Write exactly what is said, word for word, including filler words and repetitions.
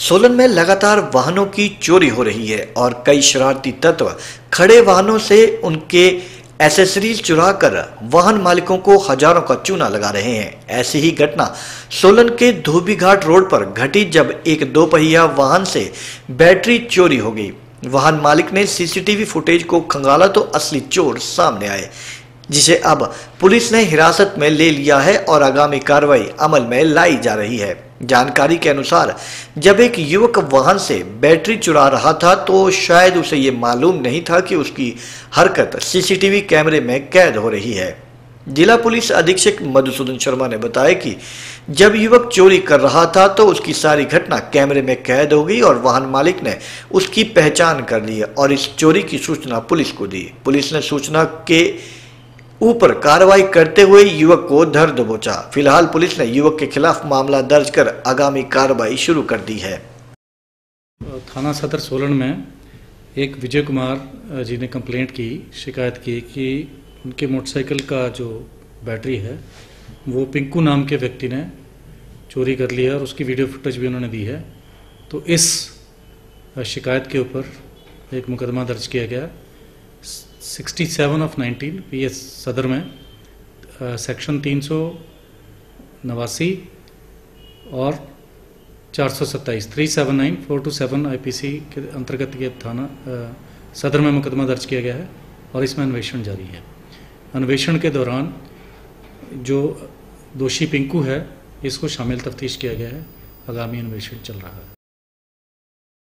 सोलन में लगातार वाहनों की चोरी हो रही है और कई शरारती तत्व खड़े वाहनों से उनके एसेसरीज चुराकर वाहन मालिकों को हजारों का चूना लगा रहे हैं। ऐसी ही घटना सोलन के धोबी घाट रोड पर घटी जब एक दोपहिया वाहन से बैटरी चोरी हो गई। वाहन मालिक ने सीसीटीवी फुटेज को खंगाला तो असली चोर सामने आए, जिसे अब पुलिस ने हिरासत में ले लिया है और आगामी कार्रवाई अमल में लाई जा रही है। जानकारी के अनुसार जब एक युवक वाहन से बैटरी चुरा रहा था तो शायद उसे ये मालूम नहीं था कि उसकी हरकत सीसीटीवी कैमरे में कैद हो रही है। जिला पुलिस अधीक्षक मधुसूदन शर्मा ने बताया कि जब युवक चोरी कर रहा था तो उसकी सारी घटना कैमरे में कैद हो गई और वाहन मालिक ने उसकी पहचान कर ली और इस चोरी की सूचना पुलिस को दी। पुलिस ने सूचना के ऊपर कार्रवाई करते हुए युवक को धर दबोचा। फिलहाल पुलिस ने युवक के खिलाफ मामला दर्ज कर आगामी कार्रवाई शुरू कर दी है। थाना सदर सोलन में एक विजय कुमार जी ने कंप्लेंट की, शिकायत की कि उनके मोटरसाइकिल का जो बैटरी है वो पिंकू नाम के व्यक्ति ने चोरी कर लिया और उसकी वीडियो फुटेज भी उन्होंने दी है। तो इस शिकायत के ऊपर एक मुकदमा दर्ज किया गया sixty seven of nineteen P S सदर में आ, सेक्शन तीन सौ नवासी और चार सौ सत्ताईस three seven nine four two seven I P C के अंतर्गत ये थाना आ, सदर में मुकदमा दर्ज किया गया है और इसमें अन्वेषण जारी है। अन्वेषण के दौरान जो दोषी पिंकू है इसको शामिल तफ्तीश किया गया है। आगामी अन्वेषण चल रहा है।